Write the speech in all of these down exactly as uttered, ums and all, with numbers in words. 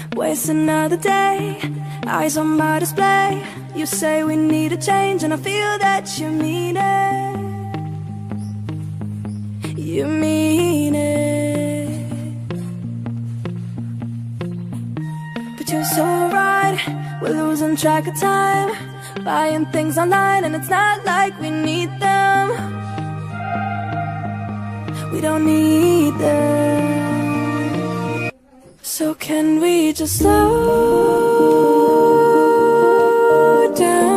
Waste another day, eyes on my display. You say we need a change and I feel that you mean it. You mean it. But you're so right, we're losing track of time, buying things online and it's not like we need them. We don't need them. So can we just slow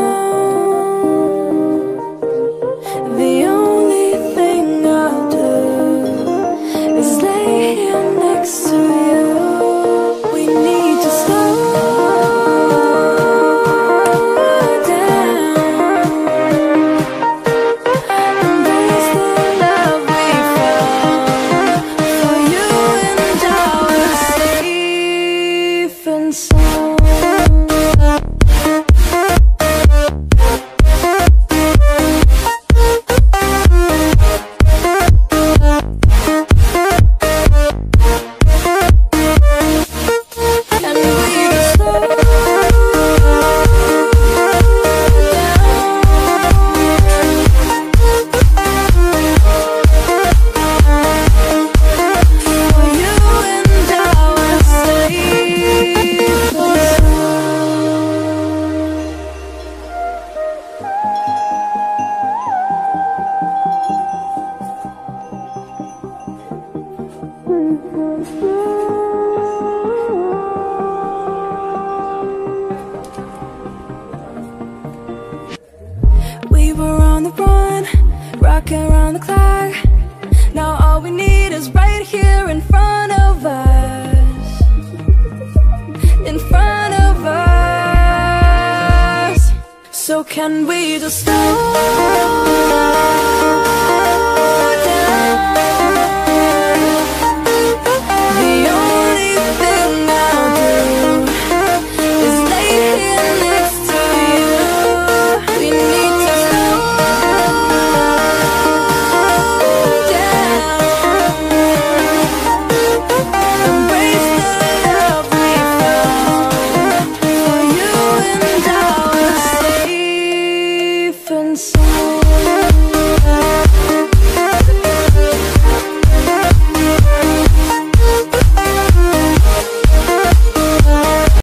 down? The only thing I'll do is lay here next to you. We need to slow down. Embrace the love we found. For you and I we're safe and sound. And we just slow down. For you and I we're safe and we were on the run, rocking around the clock. Now all we need is right here in front of us. In front of us. So can we just slow